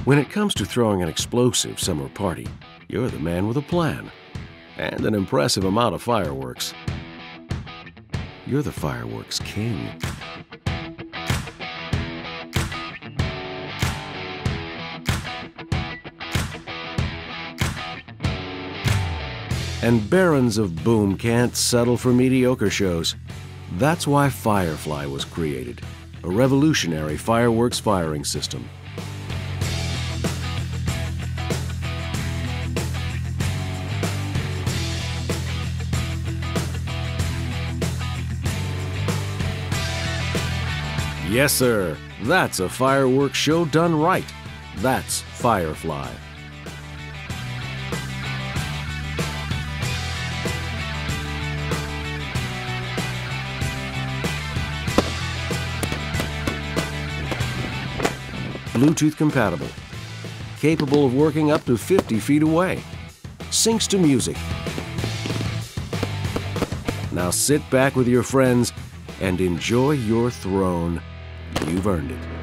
When it comes to throwing an explosive summer party, you're the man with a plan and an impressive amount of fireworks. You're the fireworks king. And barons of boom can't settle for mediocre shows. That's why FireFly was created, a revolutionary fireworks firing system. Yes, sir. That's a fireworks show done right. That's FireFly. Bluetooth compatible, capable of working up to 50 feet away, syncs to music. Now sit back with your friends and enjoy your throne. You've earned it.